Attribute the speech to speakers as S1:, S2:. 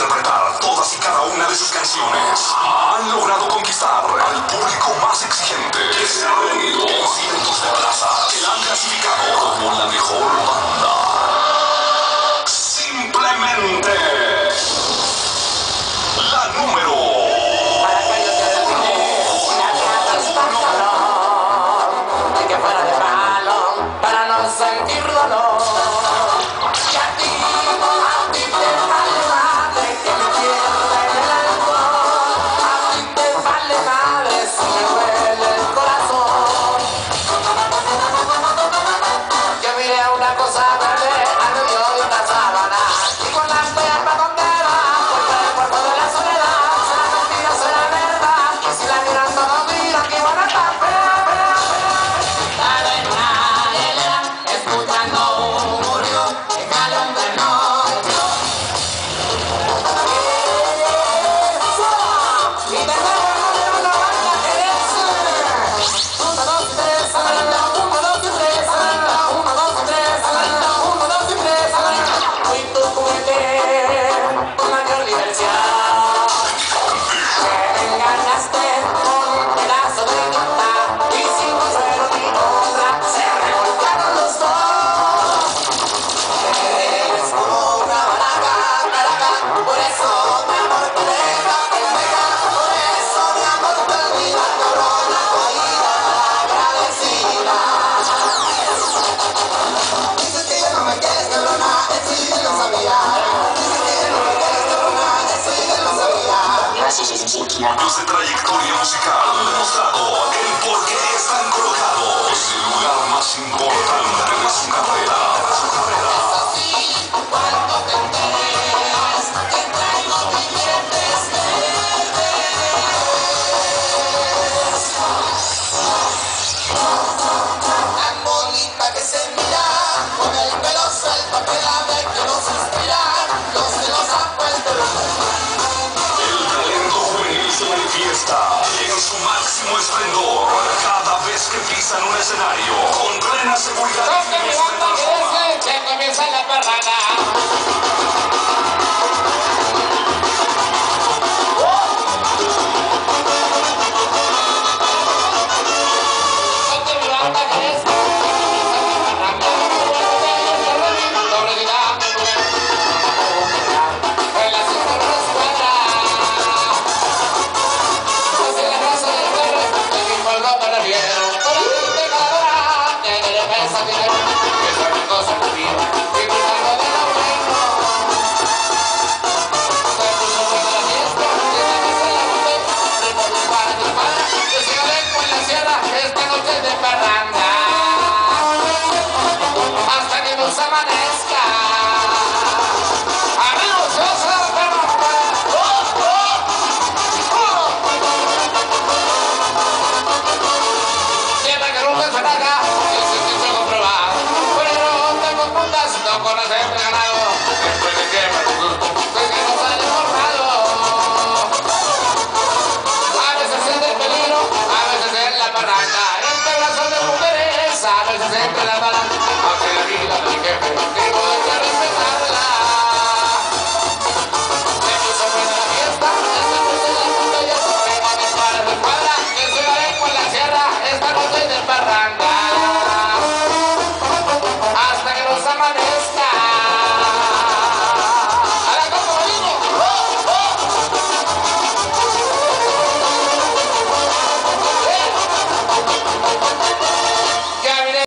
S1: interpretar todas y cada una de sus canciones, han logrado conquistar al público más exigente que se ha reunido en cientos de plazas, que la han clasificado como la mejor banda. Simplemente la número
S2: que fuera de palo para no sentir dolor. Y a ti te vale madre que me pierda en el alcohol. A ti te vale madre si me duele el corazón. Yo miré una cosa verde al medio de una sábana y con la perra donde va por el cuerpo de la soledad. Será mentira, será verdad, y si la miran todos miran que van a estar fea.
S1: Años de trayectoria musical han demostrado el por qué están colocados en el lugar más importante de su carrera.
S2: Cuando te enteres que traigo billetes verdes, tan bonita que se mira, con el pelo suelto que la ve que nos inspira, no se nos ha puesto
S1: Se manifiesta en su máximo esplendor cada vez que pisan un escenario con plena seguridad.